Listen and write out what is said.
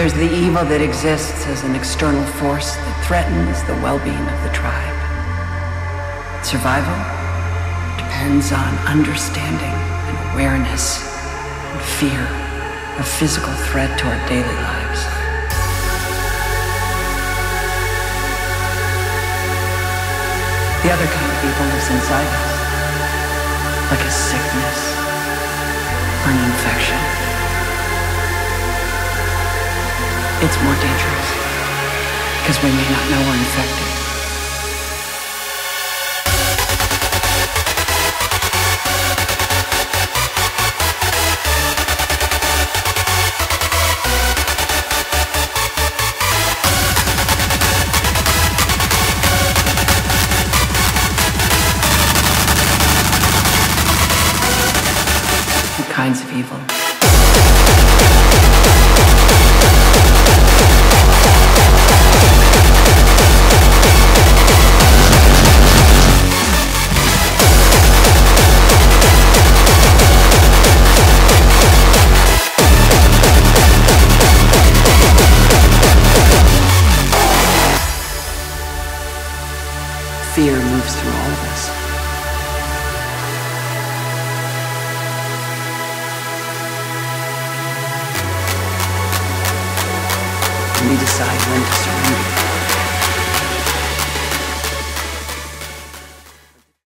There's the evil that exists as an external force that threatens the well-being of the tribe. Survival depends on understanding and awareness and fear of physical threat to our daily lives. The other kind of evil lives inside us, like a sickness or an infection. It's more dangerous because we may not know we're infected. Kinds of evil. Fear moves through all of us. We decide when to surrender.